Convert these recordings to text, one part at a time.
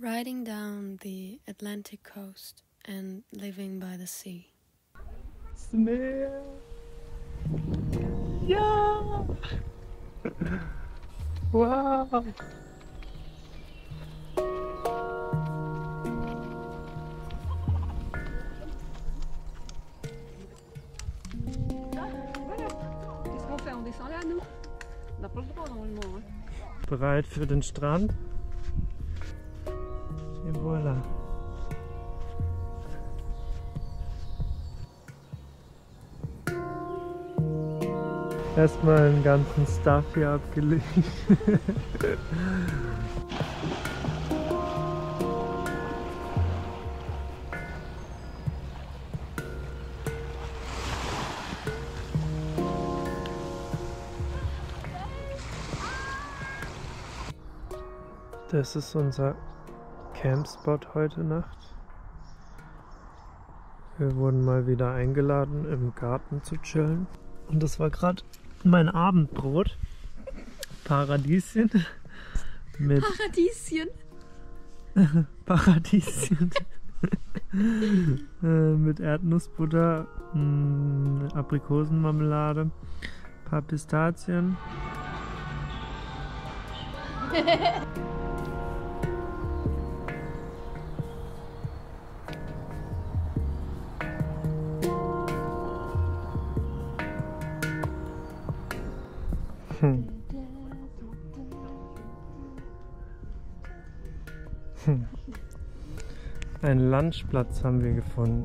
riding down the Atlantic coast and living by the sea. Das Meer. Ja! Wow! Bereit für den Strand? Et voilà. Erstmal den ganzen Stuff hier abgelegt. Das ist unser Campspot heute Nacht. Wir wurden mal wieder eingeladen, im Garten zu chillen. Und das war gerade mein Abendbrot. Paradieschen. Mit Paradieschen? Paradieschen. Mit Erdnussbutter, Aprikosenmarmelade, ein paar Pistazien. Einen Lunchplatz haben wir gefunden.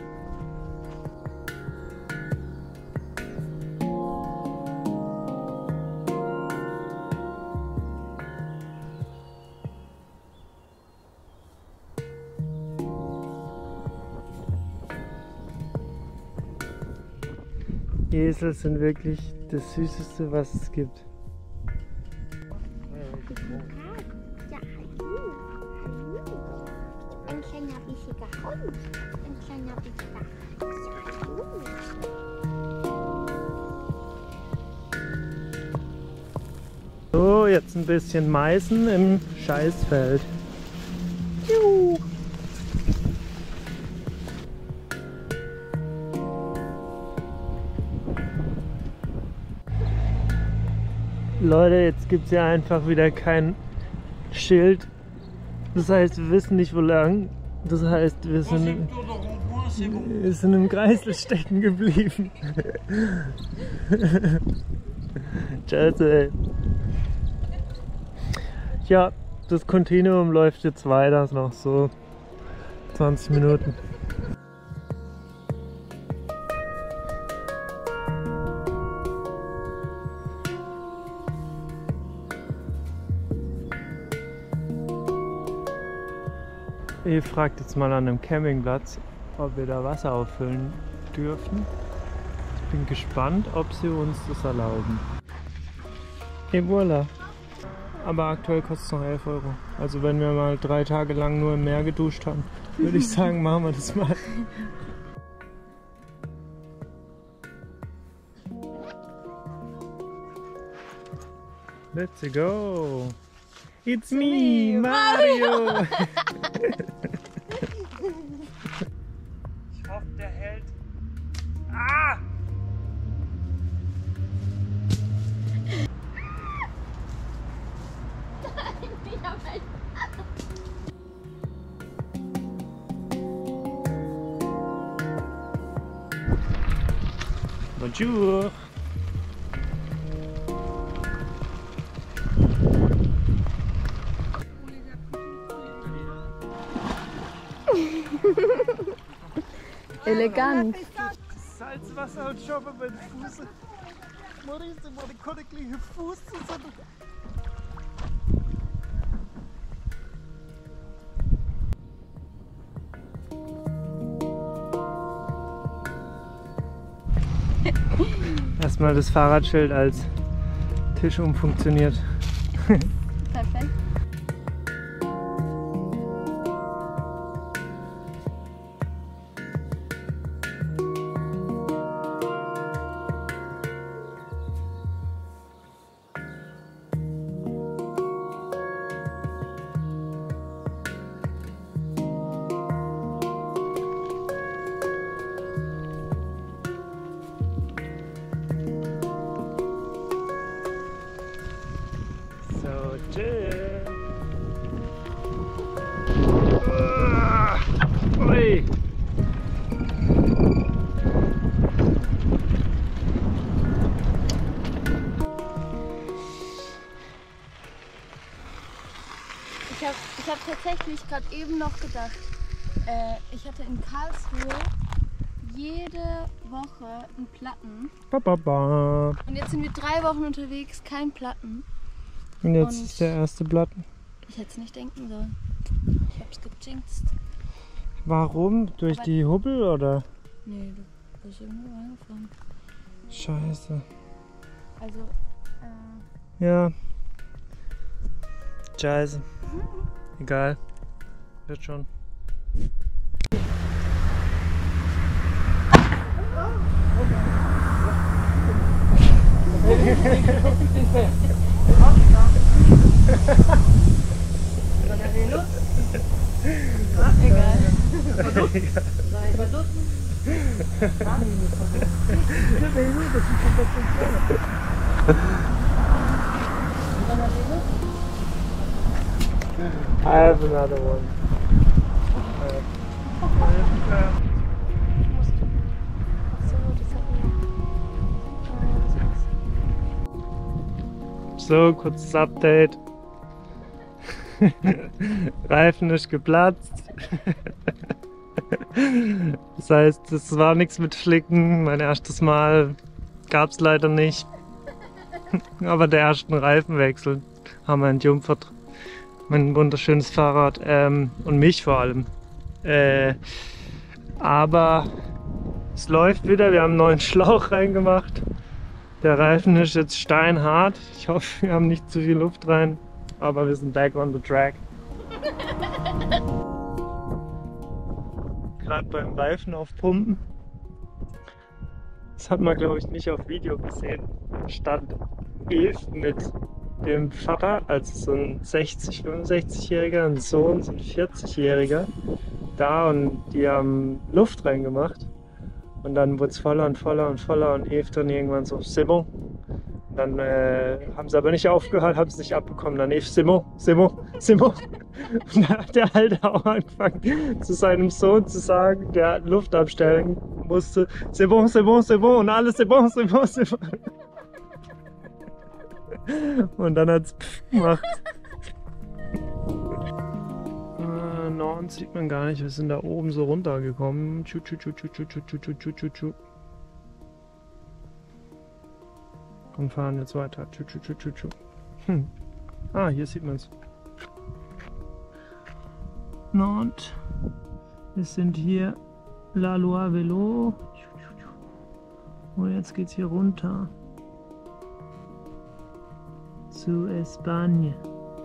Esel sind wirklich das Süßeste, was es gibt. Ein kleiner bissiger Hund. Ein kleiner bissiger So, jetzt ein bisschen Meißen im Scheißfeld. Juhu. Leute, jetzt gibt es ja einfach wieder kein Schild. Das heißt, wir wissen nicht, wo lang. Das heißt, wir sind im Kreisel stecken geblieben. Scheiße, ey. Ja, das Kontinuum läuft jetzt weiter, noch so 20 Minuten. Ihr fragt jetzt mal an einem Campingplatz, ob wir da Wasser auffüllen dürfen. Ich bin gespannt, ob sie uns das erlauben. Et voilà. Aber aktuell kostet es noch 11 €. Also wenn wir mal 3 Tage lang nur im Meer geduscht haben, würde ich sagen, machen wir das mal. Let's go! It's me, Mario! Ich hoffe, der hält. Ah! Bonjour! Elegant. Salzwasser und schau mal meinen Fuß. Maurice, meine königliche Fuß zusammen. Erstmal das Fahrradschild als Tisch umfunktioniert. Perfekt. Ui. Ich hab tatsächlich gerade eben noch gedacht, ich hatte in Karlsruhe jede Woche einen Platten. Ba, ba, ba. Und jetzt sind wir 3 Wochen unterwegs, kein Platten. Und jetzt ist der erste Platten. Ich hätte es nicht denken sollen. Ich hab's gejinxt. Warum? Durch die Hubbel oder? Nee, du bist irgendwo reingefahren. Scheiße. Also, Ja. Scheiße. Egal. Wird schon. I have another one. So, kurzes Update. Reifen ist geplatzt. Das heißt, es war nichts mit Flicken. Mein erstes Mal gab es leider nicht. Aber der ersten Reifenwechsel haben wir entjumpfert. Mein wunderschönes Fahrrad und mich vor allem. Aber es läuft wieder. Wir haben einen neuen Schlauch reingemacht. Der Reifen ist jetzt steinhart. Ich hoffe, wir haben nicht zu viel Luft rein. Aber wir sind back on the track. Gerade beim Reifen aufpumpen. Das hat man, glaube ich, nicht auf Video gesehen. Stand Eve mit dem Vater, also so ein 60-, 65-Jähriger, ein Sohn, so ein 40-Jähriger, da, und die haben Luft reingemacht. Und dann wurde es voller und voller und voller und Eve dann irgendwann so, c'est bon. Dann haben sie aber nicht aufgehört, haben es nicht abbekommen. Dann Eve, c'est bon, c'est bon, c'est bon. Und dann hat der Alte auch angefangen, zu seinem Sohn zu sagen, der Luft abstellen musste, c'est bon, c'est bon, c'est bon. Und alles, c'est bon, c'est bon, c'est bon. Und dann hat es gemacht. Norden sieht man gar nicht, wir sind da oben so runtergekommen. Tschu, tschu, tschu, tschu, tschu, tschu, tschu, tschu, tschu, tschu. Und fahren jetzt weiter. Tschu, tschu, tschu, tschu, tschu. Ah, hier sieht man es. Und wir sind hier La Loire Velo. Und jetzt geht's hier runter zu Espagne.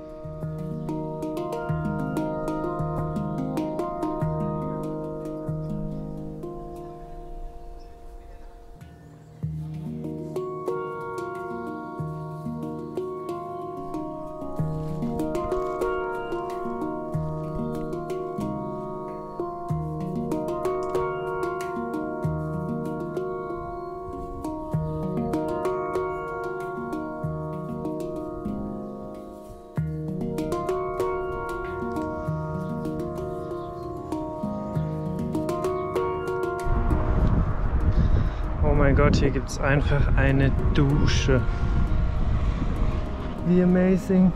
Oh mein Gott, hier gibt es einfach eine Dusche. Wie amazing.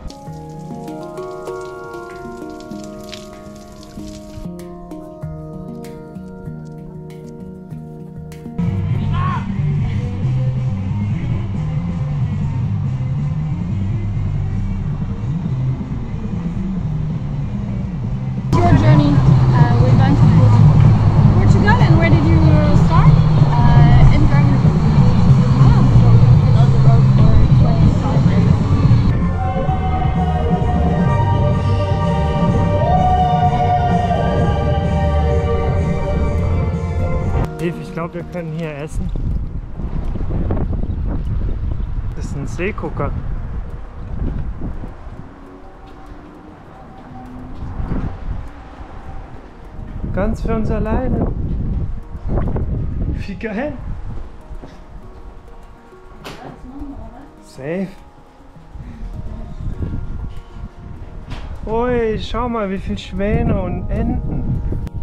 your journey, we're going to Portugal, and where did you start? In Germany. Ah, so we've been on the road for 25 years. Eve, ich glaube, wir können hier essen. Das ist ein Seegucker. Ganz für uns alleine. Wie geil. Safe. Ui, schau mal, wie viele Schwäne und Enten.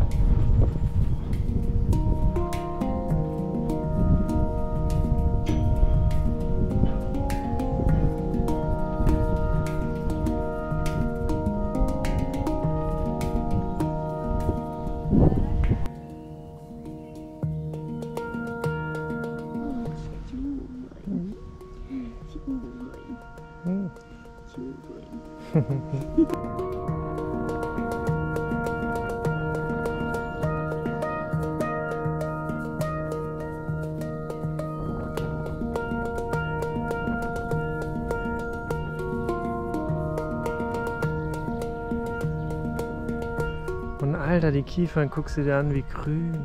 Und Alter, die Kiefern, guck sie dir an, wie grün.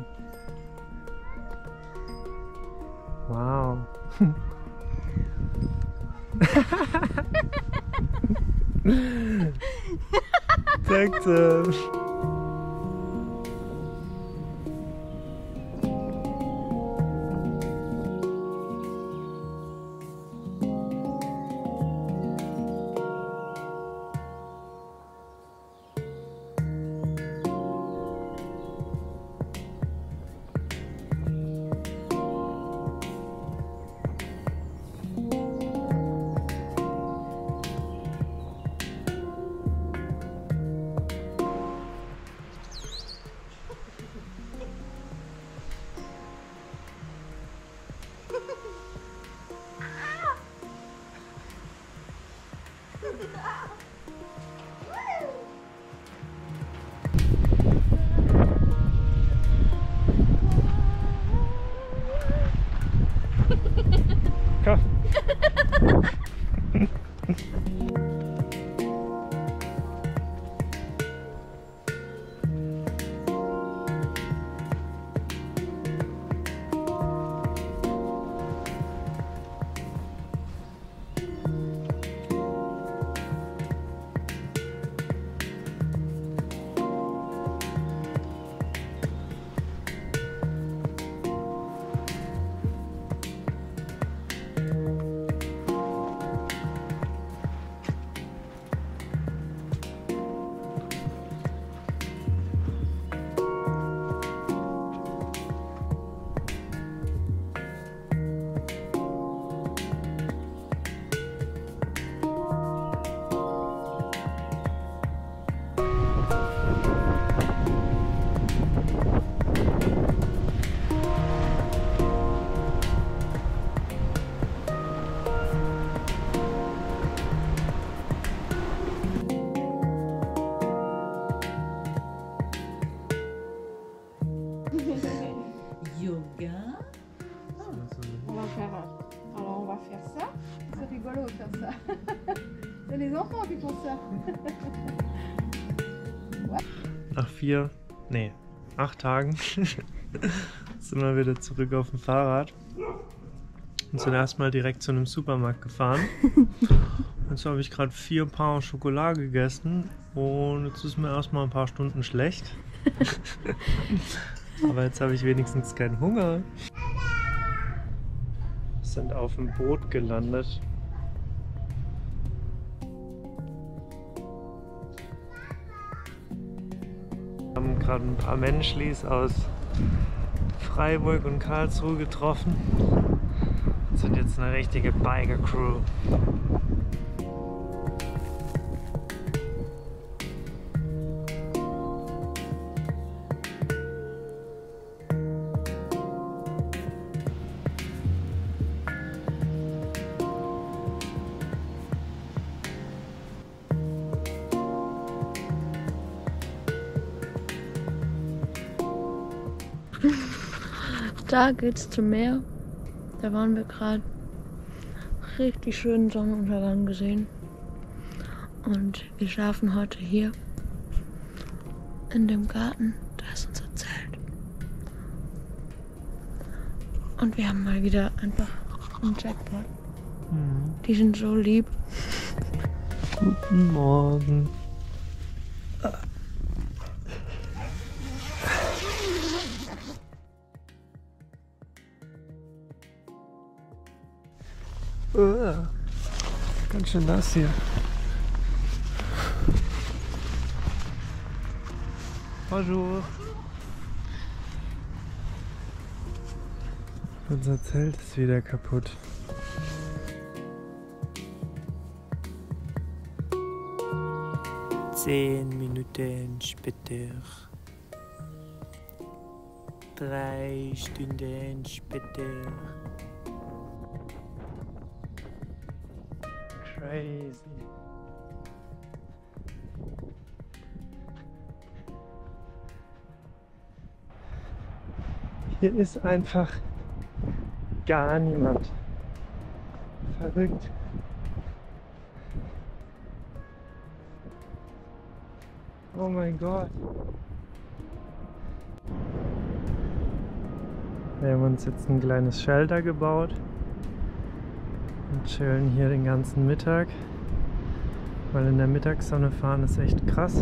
Wow. Danke. Komm. Yoga. On va faire. Alors on va faire ça. C'est rigolo de faire ça. C'est les enfants qui font ça. Nach 8 Tagen sind wir wieder zurück auf dem Fahrrad und sind erstmal direkt zu einem Supermarkt gefahren. Jetzt habe ich gerade 4 Pain Schokolade gegessen und jetzt ist mir erstmal ein paar Stunden schlecht. Aber jetzt habe ich wenigstens keinen Hunger. Wir sind auf dem Boot gelandet. Wir haben gerade ein paar Menschlis aus Freiburg und Karlsruhe getroffen. Wir sind jetzt eine richtige Biker-Crew. Da geht's zum Meer. Da waren wir gerade richtig schönen Sonnenuntergang gesehen. Und wir schlafen heute hier in dem Garten. Da ist unser Zelt. Und wir haben mal wieder einfach einen Jackpot. Die sind so lieb. Guten Morgen. Ganz schön nass hier. Bonjour. Unser Zelt ist wieder kaputt. Zehn Minuten später. 3 Stunden später. Crazy. Hier ist einfach gar niemand. Verrückt. Oh mein Gott. Wir haben uns jetzt ein kleines Shelter gebaut und chillen hier den ganzen Mittag, weil in der Mittagssonne fahren ist echt krass.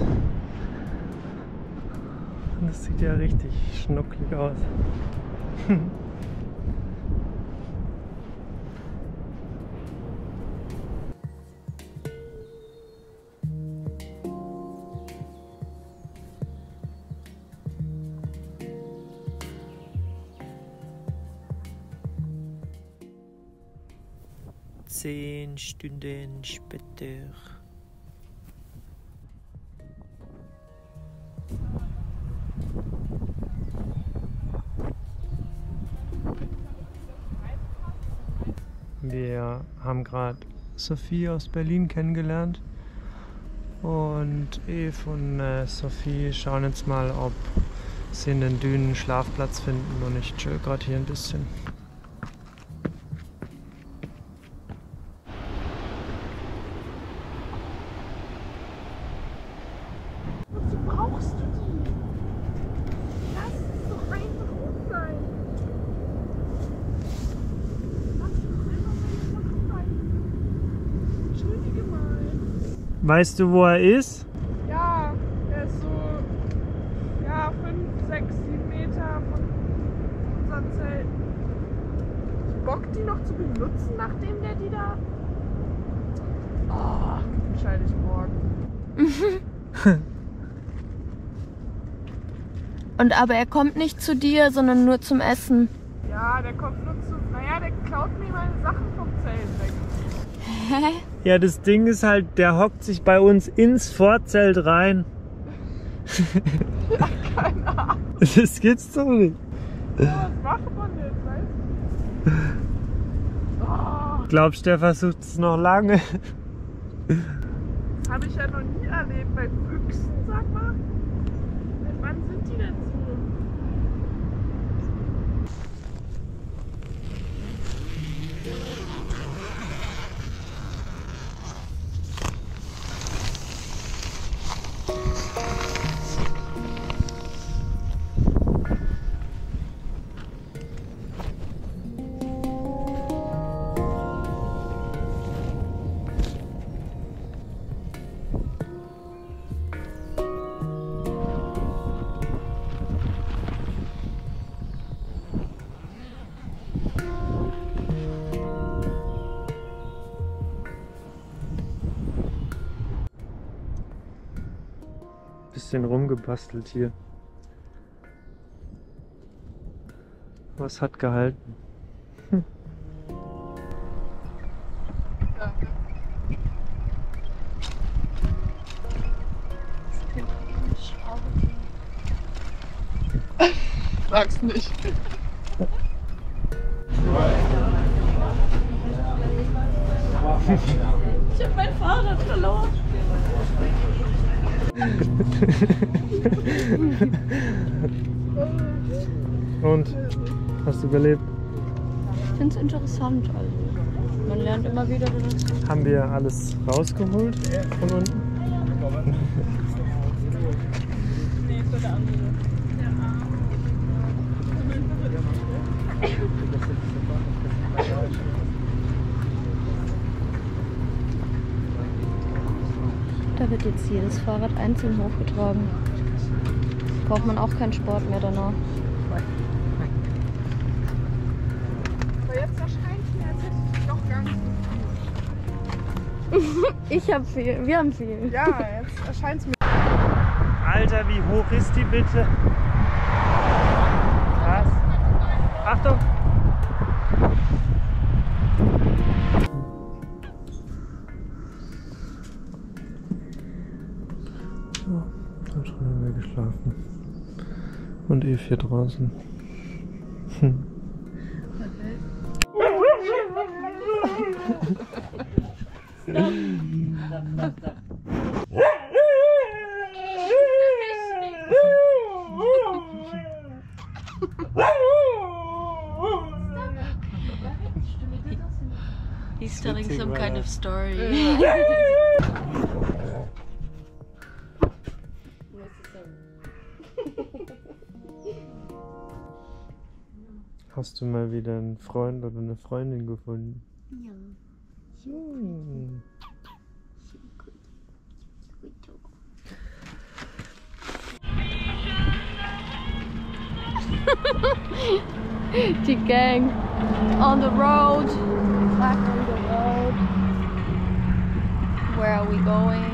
Und das sieht ja richtig schnucklig aus. Zehn Stunden später. Wir haben gerade Sophie aus Berlin kennengelernt und Eve und Sophie schauen jetzt mal, ob sie in den Dünen einen Schlafplatz finden, und ich chill gerade hier ein bisschen. Wozu brauchst du die? Lass es doch einfach gut sein. Lass es doch einfach sein. Entschuldige mal. Weißt du, wo er ist? Ja, er ist so 5, 6, 7 Meter von unserem Zelt. Bock, die noch zu benutzen, nachdem der die da... Oh, entscheide ich morgen. Und aber er kommt nicht zu dir, sondern nur zum Essen. Ja, der kommt nur zu... Naja, der klaut mir meine Sachen vom Zelt weg. Hä? Ja, das Ding ist halt, der hockt sich bei uns ins Vorzelt rein. Ja, keine Ahnung. Das gibt's doch nicht. Ja, was macht man jetzt, weißt du? Oh, Glaubst du, der versucht es noch lange? das habe ich ja noch nie erlebt bei Füchsen, sag mal. Seit wann sind die denn so? Bisschen rumgebastelt hier. Was hat gehalten? Sag's nicht. Ich hab mein Fahrrad verloren. Und? Hast du überlebt? Ich find's interessant, also. Man lernt immer wieder. Haben wir alles rausgeholt von unten? Nee, ist der andere. Da wird jetzt jedes Fahrrad einzeln hochgetragen. Braucht man auch keinen Sport mehr danach. Aber jetzt erscheint es mir, als hätte ich doch gar nicht so viel. Ich hab viel, wir haben viel. Ja, jetzt erscheint es mir. Alter, wie hoch ist die bitte? Krass. Achtung! So, da drin haben wir geschlafen. Und hier draußen. He's telling some kind of story. Hast du mal wieder einen Freund oder eine Freundin gefunden? Ja. Hm. The gang on the road. Back on the road. Where are we going?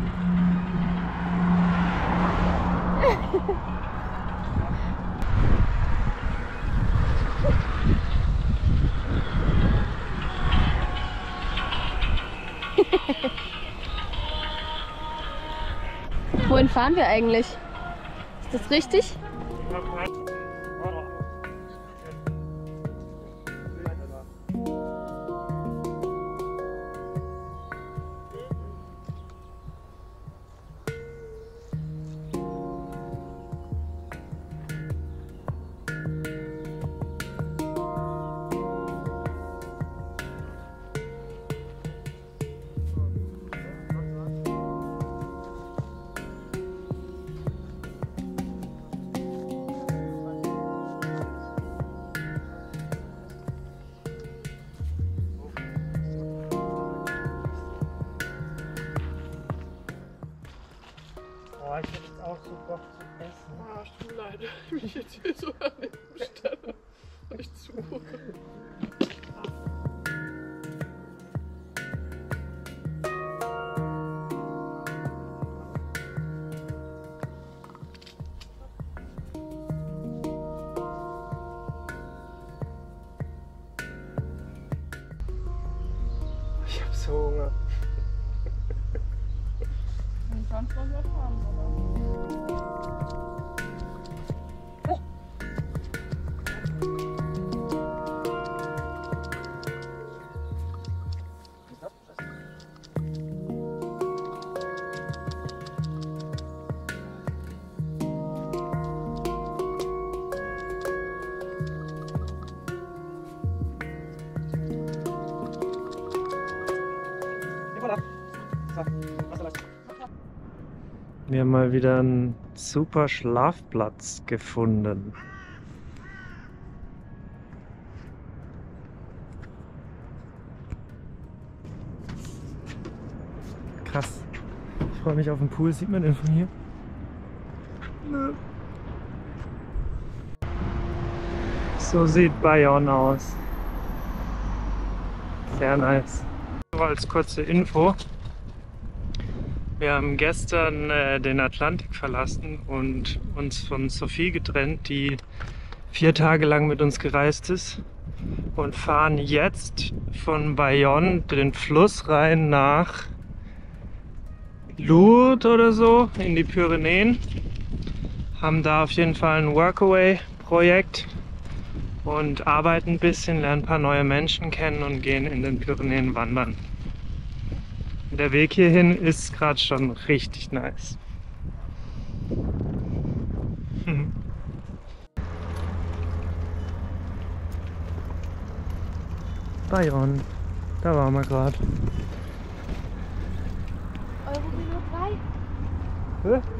Wohin fahren wir eigentlich? Ist das richtig? Oh, ich hätte jetzt auch so Bock zu essen. Ah, tut mir leid, ich mich jetzt hier so an den Stelle nicht zu. Ich hab so Hunger. Und sonst was wir fahren, oder? Wir haben mal wieder einen super Schlafplatz gefunden. Krass. Ich freue mich auf den Pool. Sieht man den von hier? Nö. So sieht Bayonne aus. Sehr nice. Nur als kurze Info. Wir haben gestern den Atlantik verlassen und uns von Sophie getrennt, die 4 Tage lang mit uns gereist ist, und fahren jetzt von Bayonne den Fluss rein nach Lourdes oder so in die Pyrenäen. Haben da auf jeden Fall ein Workaway-Projekt und arbeiten ein bisschen, lernen ein paar neue Menschen kennen und gehen in den Pyrenäen wandern. Der Weg hierhin ist gerade schon richtig nice. Bayonne, da waren wir gerade. Euro nur 3. Hä?